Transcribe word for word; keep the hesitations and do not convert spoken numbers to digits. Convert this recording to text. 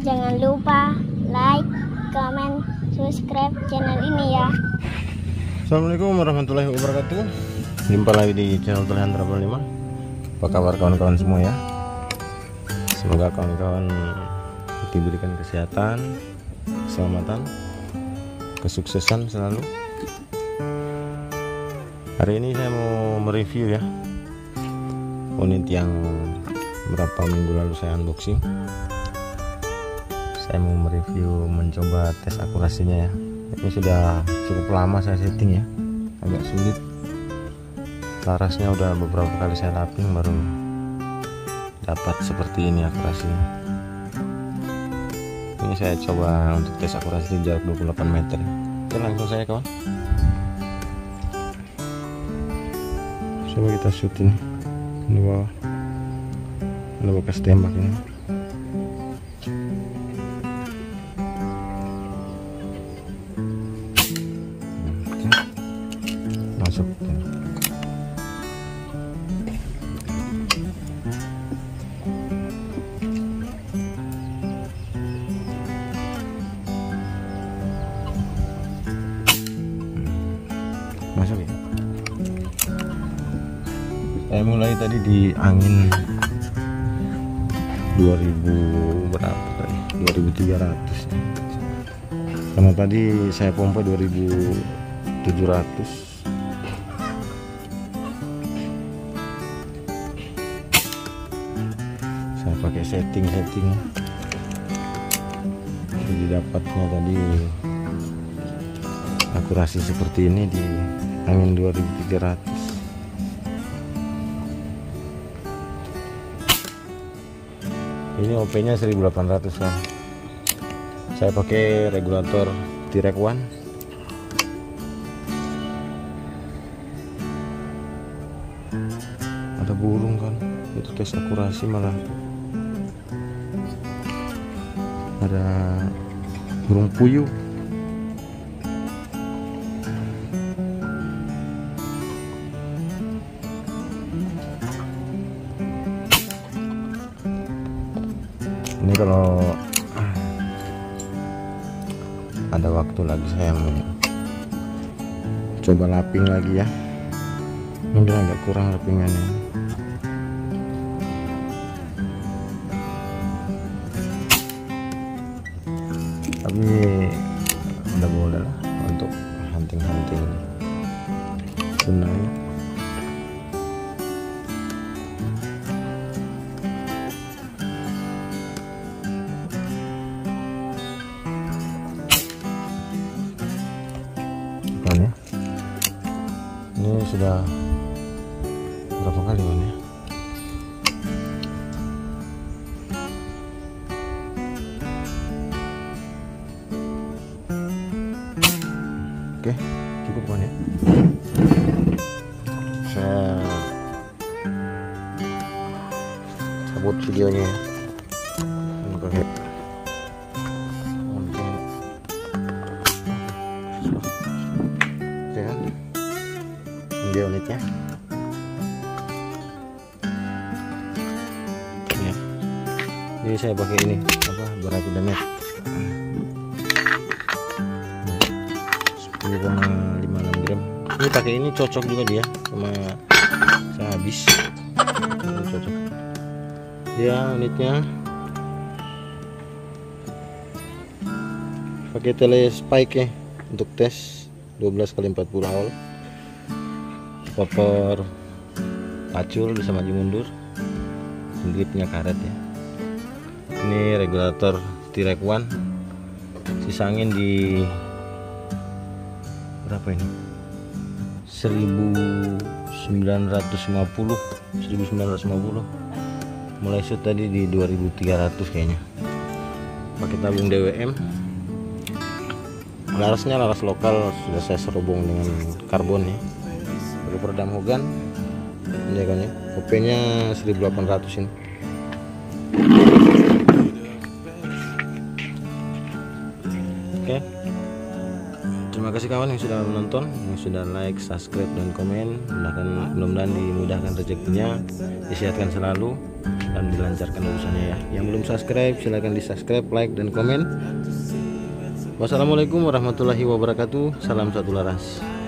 Jangan lupa like, comment, subscribe channel ini ya. Assalamualaikum warahmatullahi wabarakatuh. Jumpa lagi di channel Terlihan Travel lima. Apa kabar kawan-kawan semua ya? Semoga kawan-kawan diberikan kesehatan, keselamatan, kesuksesan selalu. Hari ini saya mau mereview ya unit yang berapa minggu lalu saya unboxing. Saya mau mereview, mencoba tes akurasinya ya. Ini sudah cukup lama saya setting ya, agak sulit. Larasnya udah beberapa kali saya tapping baru dapat seperti ini akurasinya. Ini saya coba untuk tes akurasi jarak dua puluh delapan meter. Oke, langsung saya kawan. Coba kita shoot ini. Ini bawah. Ada bekas tembak ini. Masuk. Masuk ya. Saya mulai tadi di angin dua ribu berapa tadi? dua ribu tiga ratus. Karena tadi saya pompa dua ribu tujuh ratus. Saya pakai setting-setting. Jadi dapatnya tadi akurasi seperti ini di angin dua ribu tiga ratus. Ini O P nya seribu delapan ratus kan. Saya pakai regulator T-Rec One. Ada burung kan, itu tes akurasi malah ada burung puyuh. Ini kalau ada waktu lagi saya mau coba lapping lagi ya. Mungkin agak kurang lappingannya. Tapi udah boleh lah untuk hunting-hunting tunai. Ya. Ini sudah berapa kali kan ya? Oke, cukup kan ya? Saya cabut videonya ya. Oke. Dia unitnya ya. Jadi saya pakai ini apa Barracuda sepuluh koma lima enam gram. Ini pakai ini cocok juga dia sama saya habis. Ini cocok ya unitnya. Pakai telespike ya untuk tes dua belas kali empat puluh haul. Koper pacul bisa maju mundur, gripnya karet ya. Ini regulator T-Rec One, sisa angin di berapa ini? seribu sembilan ratus lima puluh. Mulai shoot tadi di dua ribu tiga ratus kayaknya. Pakai tabung D W M. Larasnya laras lokal sudah saya serobong dengan karbon ya. Peredam Hogan ini kan ya. O P nya seribu delapan ratus ini. Oke, Terima kasih kawan yang sudah menonton, yang sudah like, subscribe, dan komen. Mudah-mudahan dimudahkan rezekinya, disehatkan selalu, dan dilancarkan urusannya ya. Yang belum subscribe silahkan di subscribe, like, dan komen. Wassalamualaikum warahmatullahi wabarakatuh. Salam satu laras.